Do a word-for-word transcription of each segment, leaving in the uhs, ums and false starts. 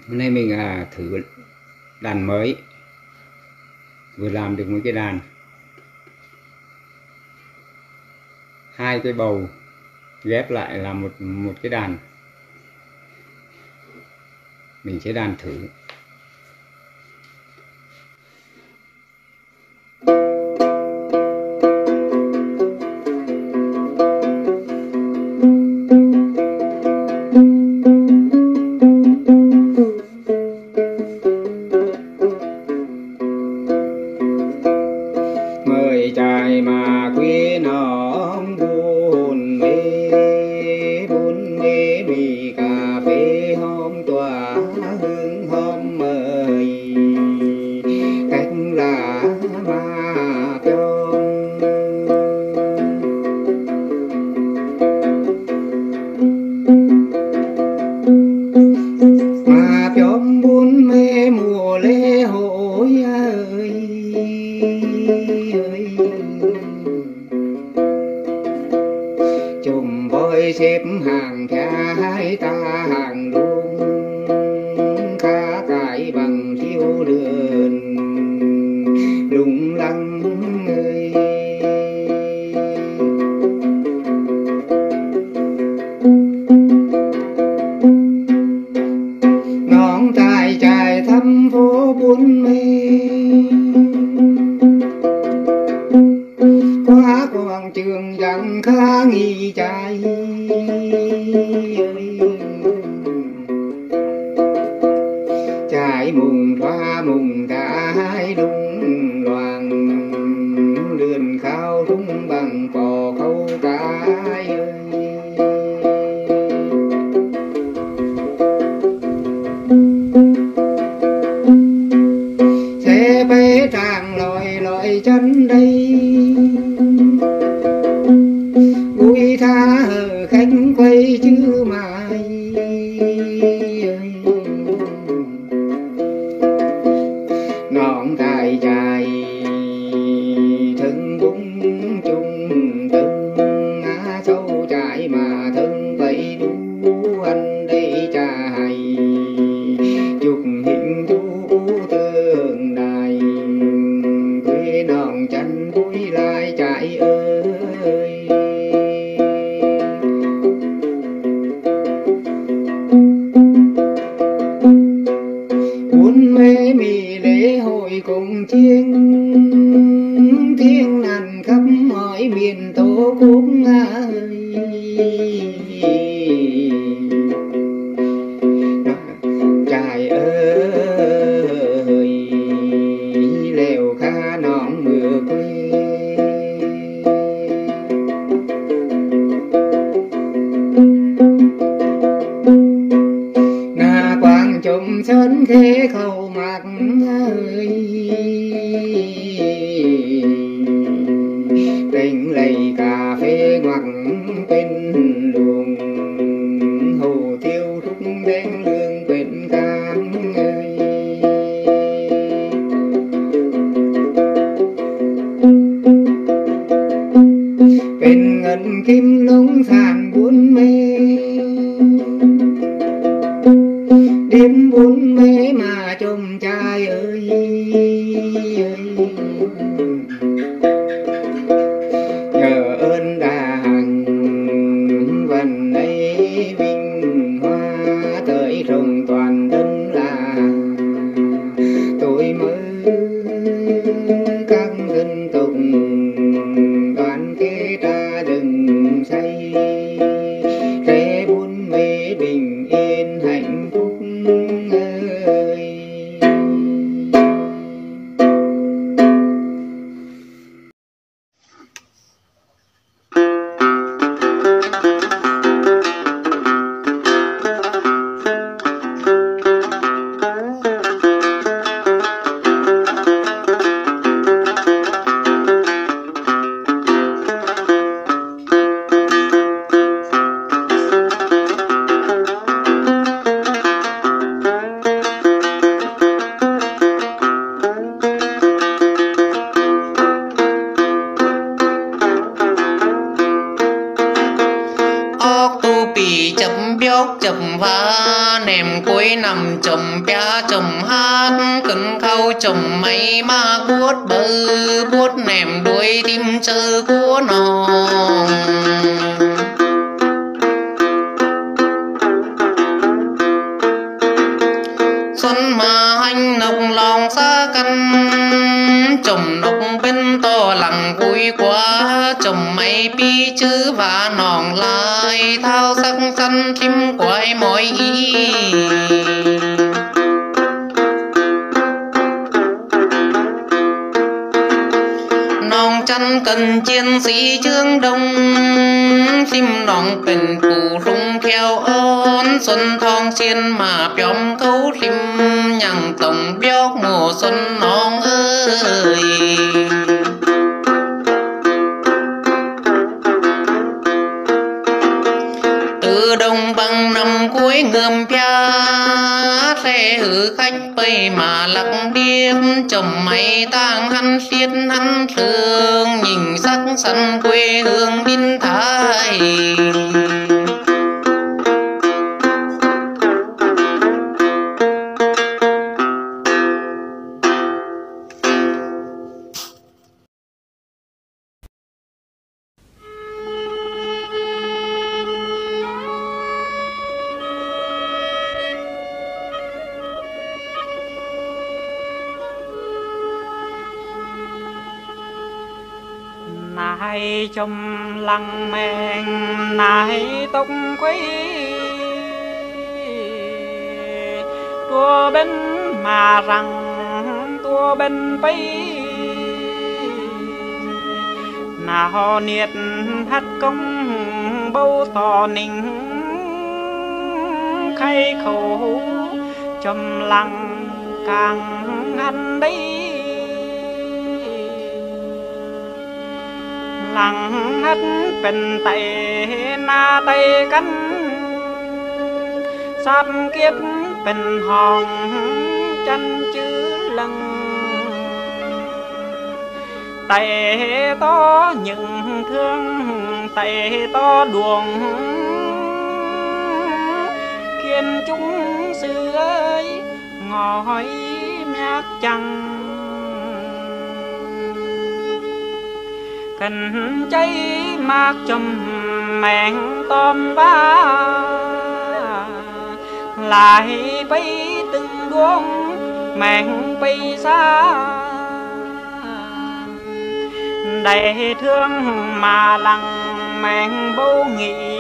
Hôm nay mình à, thử đàn mới, vừa làm được một cái đàn, hai cái bầu ghép lại là một một cái đàn. Mình sẽ đàn thử. Mời trai mà quý nón buồn mê, buồn mê bị cà phê hôm tỏa hương hôm mời cách là ma pion. Ma pion buồn mê mùa lễ hội ơi, chùm voi xếp hàng trái ta hàng luôn, khá cải bằng chiếu đường lung lăng ơi. Ngón tay chạy thăm phố buôn mê, qua quảng trường rằng khá nghi trai. Trai mùng thoa mùng thái đúng loàn, lươn khao đúng bằng cò khâu cái ơi. Xe bé tràng lội lội chân đây, vui tha hờ khách quay chứ mai. Ngọn tài dài thân búng chung từng ngã sâu chạy mà thân vậy đu anh đây trai chụp hình thú tương đài quê nòng chăn vui lai chạy ơi. Buôn mê mì lễ hội cùng chiêng tiếng nằn khắp mọi miền tổ quốc ơi. Trời ơi lều kha nón mưa quê, ngà quang trùm sân khê khâu mặt ơi. Tình lầy cà phê ngoặc bên luồng, hồ tiêu thúc đen lương bên cam ơi. Bên ngân kim nông sản buôn mê, đêm buôn mê mà chồng trai ơi. Nhờ ơn đàng vần ấy vinh hoa tới rồng toàn dân là tôi mới các dân tộc đoàn kết ra đừng say, rẽ buôn mê bình yên hạnh phúc ơi. chùm phá nèm cuối nằm chùm pia chùm hát cứng khâu chùm mây ma buốt bơ buốt nèm đuôi tim chơ của nòng xuân mà hành nọc lòng xa căn chùm nọc bên to lặng vui quá chùm mây pi chữ và nòng lại thao sắc săn chim quay mỏi ý nòng chăn cần chiến sĩ trương đông chim nòngเป็นปู่rung theo ôn xuân thong xiên mà bióm câu chim nhằng tổng bióc mùa xuân nòng ơi từ đông bằng năm cuối ngườm pia xe hử khách bay mà lắc điếc chồng mày tang hắn xiết hắn thương nhìn sắc săn quê hương biên thái nai trong lăng men nai tóc quấy tua bên mà rằng tua bên bay nào nhiệt hát công bầu tò ninh khay khẩu trong lăng càng ăn đấy lăng hátเป็นไตนาไตกันสามเกียรติเป็นห้องจันจื้อลังไตto những thươngไตto đuồng khiến chúng sư ơi ngồi nhát chăng cần cháy mát chùm mẹn tôm ba lại bay từng đuông mẹn bay xa đầy thương mà lặng mẹn bầu nghĩ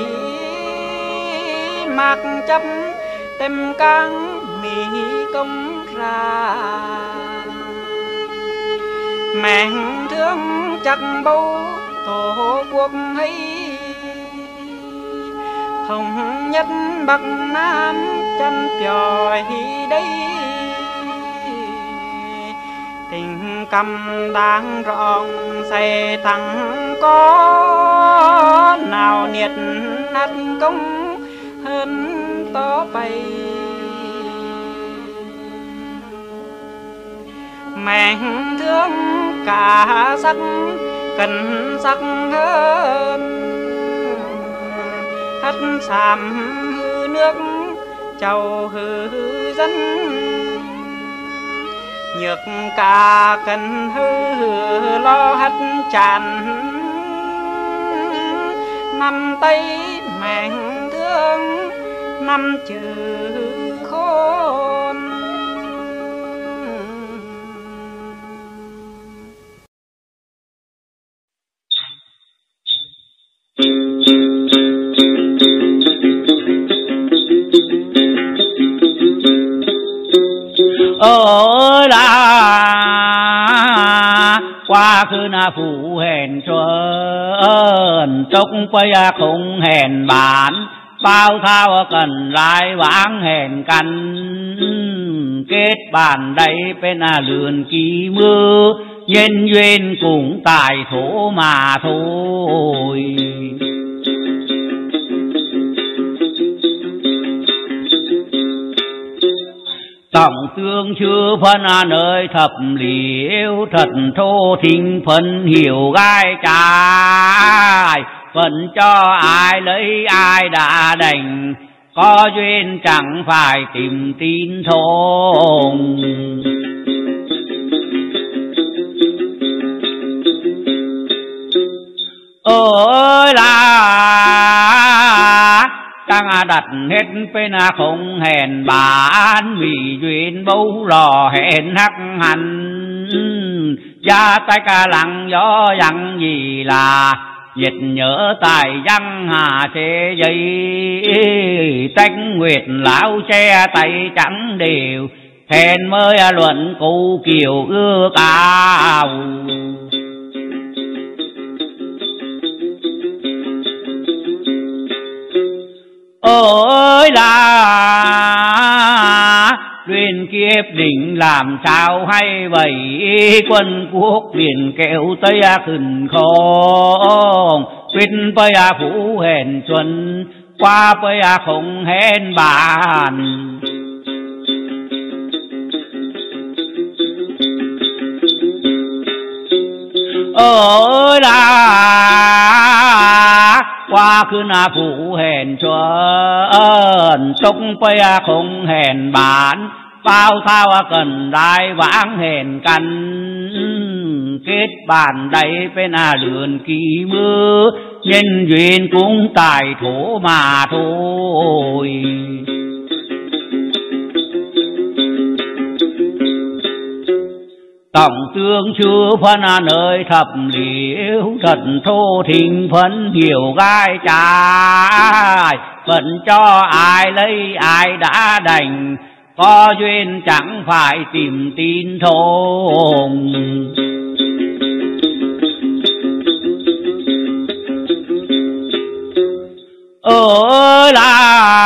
mạc chấp tem căng mỹ công ra mẹn thương chắc bầu tổ quốc ấy thống nhất bắc nam chân trời đây tình cầm đang rộng xây thẳng có nào nhiệt nát công hơn tó bay mẹn thương cả sắc cần sắc hơn hát xàm hư nước chầu hư dân nhược cả cần hư lo hát tràn năm tay mẹn thương năm chữ khôn ở là qua khứ na phụ hèn xuân trúc quay không hèn bản bao thao cần lại vãng hèn căn kết bản đây bên là lườn kỳ mưa nhân duyên cũng tại thổ mà thôi. Tổng tương chưa phân nơi thập liễu thật thô thinh phân hiểu gai trái phân cho ai lấy ai đã đành có duyên chẳng phải tìm tin thôn. Ôi là tăng đặt hết bên không hèn bán, vì duyên bấu lò hẹn hắc hành. Gia tay ca lặng gió dặn gì là nhiệt nhớ tài văn hà thế dây. Tánh nguyệt lão che tay trắng đều, hèn mới luận cụ kiều ước áo. Ôi là duyên kiếp định làm sao hay vậy, quân quốc biển kéo tây khẩn không. Quyết bây phủ hèn xuân, qua bây không hèn bàn. Ôi là qua khứ na phủ hèn xuân, chốc bây không hèn bán. Bao thao cần đại vãng hèn căn, kết bàn đầy bên à lượn kỳ mưa. Nhân duyên cũng tài thổ mà thôi. Tổng tương chưa phân nơi thập liễu, thật thô thình phân hiểu gai trái. Phận cho ai lấy ai đã đành, có duyên chẳng phải tìm tin thôn. Ôi là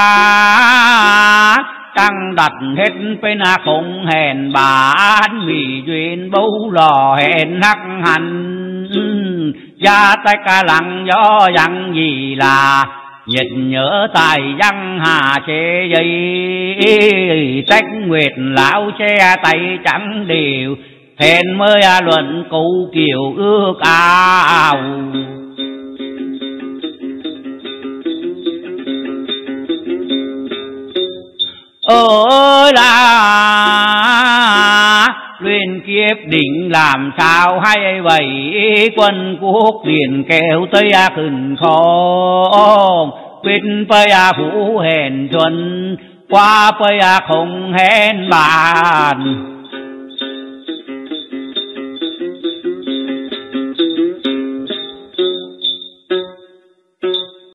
căng đặt hết bên không hèn bán, vì duyên bấu lò hẹn hắc hành. Gia tay ca lặng gió dặn gì là nhiệt nhớ tài văn hà chế dây. Trách nguyệt lão che tay trắng đều, hèn mới luận cụ kiều ước áo. Ôi là duyên kiếp định làm sao hay vậy, quân quốc biển kéo tới khẩn không. Quyết bây phủ hèn xuân, qua bây không hèn bàn.